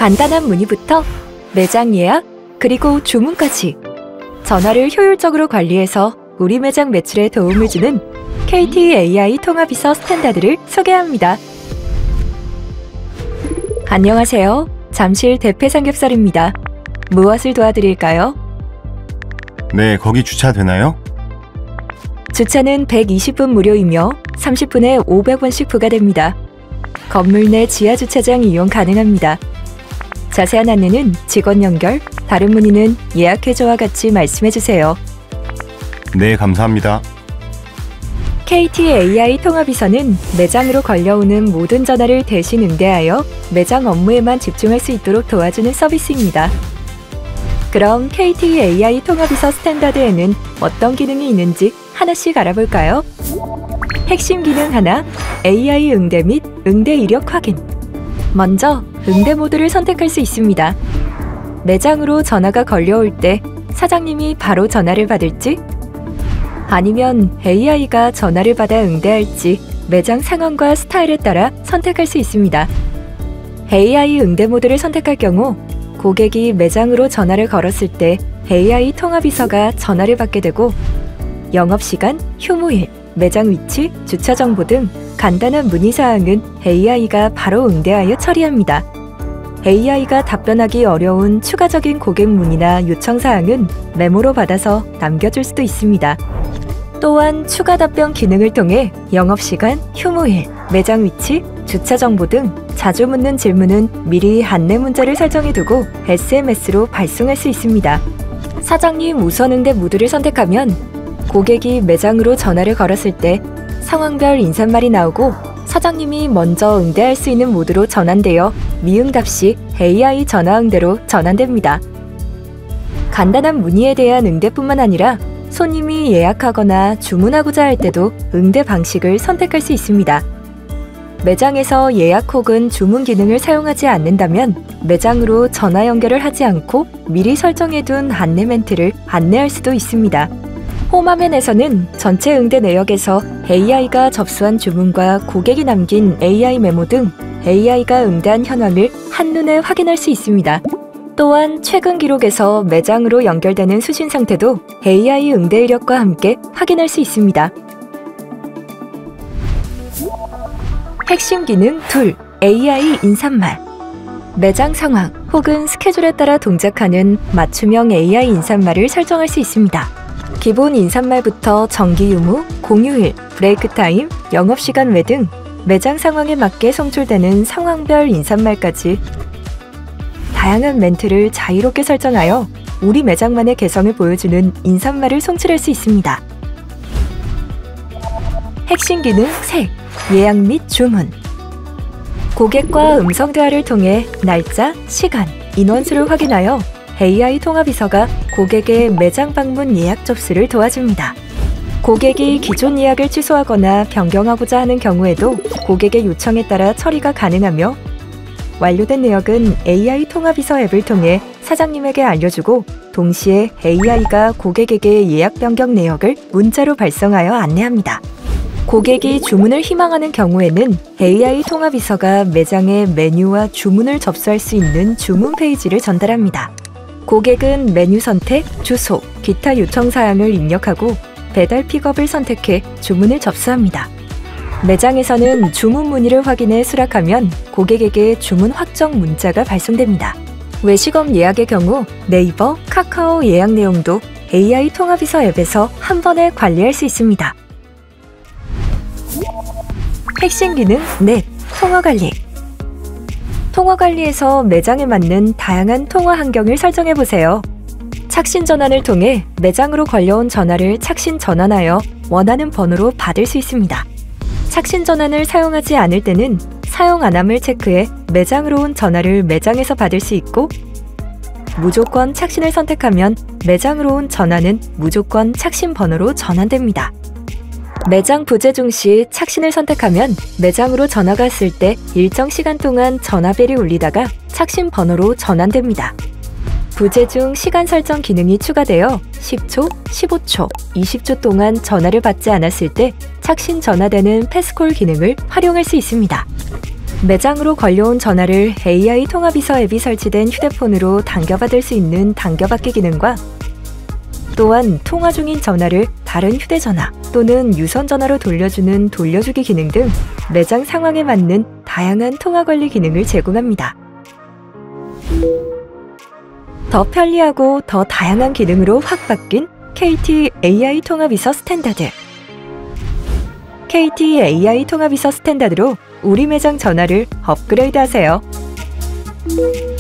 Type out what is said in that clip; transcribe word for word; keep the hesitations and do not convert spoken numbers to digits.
간단한 문의부터 매장 예약, 그리고 주문까지 전화를 효율적으로 관리해서 우리 매장 매출에 도움을 주는 케이티 에이아이 통화비서 스탠다드를 소개합니다. 안녕하세요. 잠실 대패삼겹살입니다. 무엇을 도와드릴까요? 네, 거기 주차 되나요? 주차는 백이십 분 무료이며 삼십 분에 오백 원씩 부과됩니다. 건물 내 지하 주차장 이용 가능합니다. 자세한 안내는 직원 연결, 다른 문의는 예약해줘와 같이 말씀해주세요. 네, 감사합니다. 케이티 에이아이 통화비서는 매장으로 걸려오는 모든 전화를 대신 응대하여 매장 업무에만 집중할 수 있도록 도와주는 서비스입니다. 그럼 케이티 에이아이 통화비서 스탠다드에는 어떤 기능이 있는지 하나씩 알아볼까요? 핵심 기능 하나, 에이아이 응대 및 응대 이력 확인. 먼저 응대 모드를 선택할 수 있습니다. 매장으로 전화가 걸려올 때 사장님이 바로 전화를 받을지, 아니면 에이아이가 전화를 받아 응대할지 매장 상황과 스타일에 따라 선택할 수 있습니다. 에이아이 응대 모드를 선택할 경우 고객이 매장으로 전화를 걸었을 때 에이아이 통화비서가 전화를 받게 되고, 영업시간, 휴무일, 매장 위치, 주차 정보 등 간단한 문의사항은 에이아이가 바로 응대하여 처리합니다. 에이아이가 답변하기 어려운 추가적인 고객 문의나 요청사항은 메모로 받아서 남겨줄 수도 있습니다. 또한 추가 답변 기능을 통해 영업시간, 휴무일, 매장 위치, 주차 정보 등 자주 묻는 질문은 미리 안내 문자를 설정해두고 에스엠에스로 발송할 수 있습니다. 사장님 우선 응대 모드를 선택하면 고객이 매장으로 전화를 걸었을 때 상황별 인사말이 나오고 사장님이 먼저 응대할 수 있는 모드로 전환되어 미응답 시 에이아이 전화 응대로 전환됩니다. 간단한 문의에 대한 응대뿐만 아니라 손님이 예약하거나 주문하고자 할 때도 응대 방식을 선택할 수 있습니다. 매장에서 예약 혹은 주문 기능을 사용하지 않는다면 매장으로 전화 연결을 하지 않고 미리 설정해둔 안내 멘트를 안내할 수도 있습니다. 홈화면에서는 전체 응대 내역에서 에이아이가 접수한 주문과 고객이 남긴 에이아이 메모 등 에이아이가 응대한 현황을 한눈에 확인할 수 있습니다. 또한 최근 기록에서 매장으로 연결되는 수신 상태도 에이아이 응대 이력과 함께 확인할 수 있습니다. 핵심 기능 둘, 에이아이 인사말. 매장 상황 혹은 스케줄에 따라 동작하는 맞춤형 에이아이 인사말을 설정할 수 있습니다. 기본 인사말부터 정기 유무, 공휴일, 브레이크 타임, 영업시간 외 등 매장 상황에 맞게 송출되는 상황별 인사말까지 다양한 멘트를 자유롭게 설정하여 우리 매장만의 개성을 보여주는 인사말을 송출할 수 있습니다. 핵심 기능 셋, 예약 및 주문. 고객과 음성 대화를 통해 날짜, 시간, 인원수를 확인하여 에이아이 통화비서가 고객의 매장 방문 예약 접수를 도와줍니다. 고객이 기존 예약을 취소하거나 변경하고자 하는 경우에도 고객의 요청에 따라 처리가 가능하며, 완료된 내역은 에이아이 통화비서 앱을 통해 사장님에게 알려주고 동시에 에이아이가 고객에게 예약 변경 내역을 문자로 발송하여 안내합니다. 고객이 주문을 희망하는 경우에는 에이아이 통화비서가 매장의 메뉴와 주문을 접수할 수 있는 주문 페이지를 전달합니다. 고객은 메뉴 선택, 주소, 기타 요청 사항을 입력하고 배달 픽업을 선택해 주문을 접수합니다. 매장에서는 주문 문의를 확인해 수락하면 고객에게 주문 확정 문자가 발송됩니다. 외식업 예약의 경우 네이버, 카카오 예약 내용도 에이아이 통화비서 앱에서 한 번에 관리할 수 있습니다. 핵심 기능 넷, 통화관리. 통화관리에서 매장에 맞는 다양한 통화 환경을 설정해보세요. 착신 전환을 통해 매장으로 걸려온 전화를 착신 전환하여 원하는 번호로 받을 수 있습니다. 착신 전환을 사용하지 않을 때는 사용 안함을 체크해 매장으로 온 전화를 매장에서 받을 수 있고, 무조건 착신을 선택하면 매장으로 온 전화는 무조건 착신 번호로 전환됩니다. 매장 부재중 시 착신을 선택하면 매장으로 전화가 왔을 때 일정 시간 동안 전화벨이 울리다가 착신 번호로 전환됩니다. 부재중 시간 설정 기능이 추가되어 십 초, 십오 초, 이십 초 동안 전화를 받지 않았을 때 착신 전화되는 패스콜 기능을 활용할 수 있습니다. 매장으로 걸려온 전화를 에이아이 통화비서 앱이 설치된 휴대폰으로 당겨받을 수 있는 당겨받기 기능과 또한 통화 중인 전화를 다른 휴대전화 또는 유선전화로 돌려주는 돌려주기 기능 등 매장 상황에 맞는 다양한 통화 관리 기능을 제공합니다. 더 편리하고 더 다양한 기능으로 확 바뀐 케이티 에이아이 통화비서 스탠다드. 케이티 에이아이 통화비서 스탠다드로 우리 매장 전화를 업그레이드 하세요.